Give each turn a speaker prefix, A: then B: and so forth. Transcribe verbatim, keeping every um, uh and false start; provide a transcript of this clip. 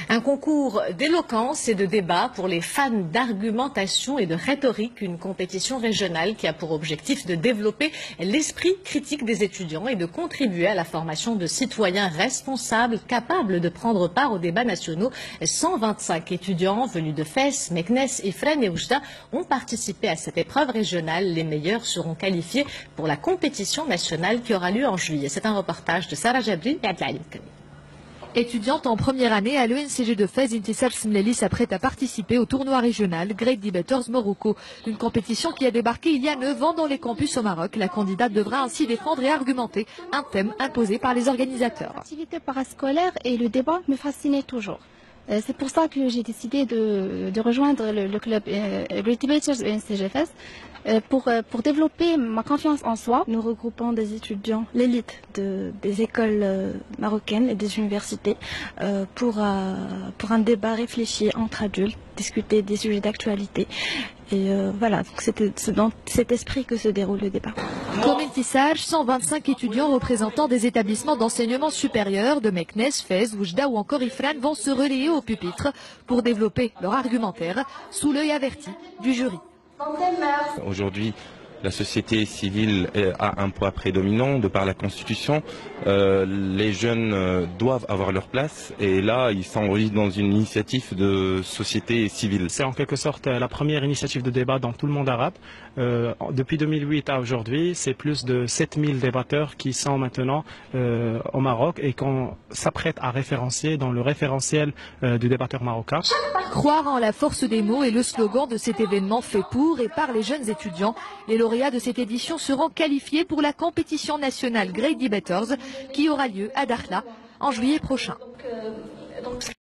A: Un concours d'éloquence et de débat pour les fans d'argumentation et de rhétorique, une compétition régionale qui a pour objectif de développer l'esprit critique des étudiants et de contribuer à la formation de citoyens responsables capables de prendre part aux débats nationaux. cent vingt-cinq étudiants venus de Fès, Meknès, Ifrane et Oujda ont participé à cette épreuve régionale. Les meilleurs seront qualifiés pour la compétition nationale qui aura lieu en juillet. C'est un reportage de Sarah Jabri et Adlaïm Kani.
B: Étudiante en première année à l'E N C G de Fès, Intisar Smleli s'apprête à participer au tournoi régional Great Debaters Morocco. Une compétition qui a débarqué il y a neuf ans dans les campus au Maroc. La candidate devra ainsi défendre et argumenter un thème imposé par les organisateurs.
C: L'activité parascolaire et le débat me fascinaient toujours. C'est pour ça que j'ai décidé de, de rejoindre le, le club euh, Great Debaters E N C G Fès euh, pour, euh, pour développer ma confiance en soi. Nous regroupons des étudiants, l'élite de, des écoles euh, marocaines et des universités euh, pour, euh, pour un débat réfléchi entre adultes, discuter des sujets d'actualité. Et euh, voilà, c'est dans cet esprit que se déroule le débat.
B: Comme Intisar, cent vingt-cinq étudiants représentant des établissements d'enseignement supérieur de Meknès, Fès, Oujda ou encore Ifrane vont se relayer au pupitre pour développer leur argumentaire sous l'œil averti du jury.
D: Aujourd'hui, la société civile a un poids prédominant de par la Constitution. Euh, les jeunes euh, doivent avoir leur place et là, ils s'enregistrent dans une initiative de société civile.
E: C'est en quelque sorte la première initiative de débat dans tout le monde arabe. Euh, depuis deux mille huit à aujourd'hui, c'est plus de sept mille débatteurs qui sont maintenant euh, au Maroc et qu'on s'apprête à référencier dans le référentiel euh, du débatteur marocain.
B: Croire en la force des mots est le slogan de cet événement fait pour et par les jeunes étudiants. Les lauréats de cette édition seront qualifiés pour la compétition nationale Great Debaters qui aura lieu à Dakhla en juillet prochain.